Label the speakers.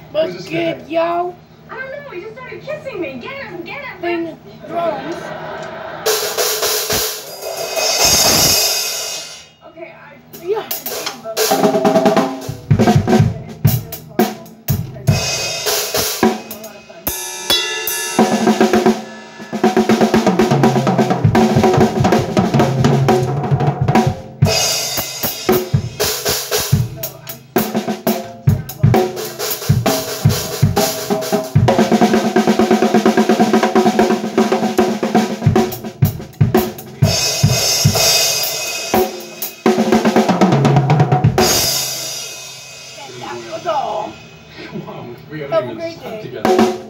Speaker 1: What's good, yo?
Speaker 2: I don't know, he just started kissing me. Get him,
Speaker 1: Then drums.
Speaker 2: Okay,
Speaker 1: Yeah. That was all.
Speaker 3: Come on, we
Speaker 1: Have a
Speaker 3: haven't
Speaker 1: great
Speaker 3: even slept
Speaker 1: day.
Speaker 3: together.